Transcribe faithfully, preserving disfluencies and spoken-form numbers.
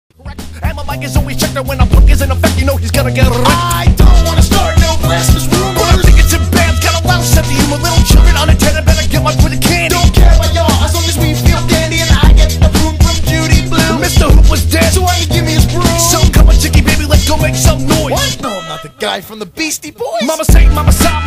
And my mic is always checked out when a punk is in effect, you know he's gonna get wrecked. I don't wanna start no blasphemous rumors, but I think it's in bands, got a lot of sense of humor. Little children unattended, better get one for the candy. Don't care about y'all, as long as we feel dandy. And I get the broom from Judy Blue. Mister Hoop was dead, So why you give me his broom? so come on, chicky baby, let's go make some noise. What? No, I'm not the guy from the Beastie Boys. Mama say, mama stop.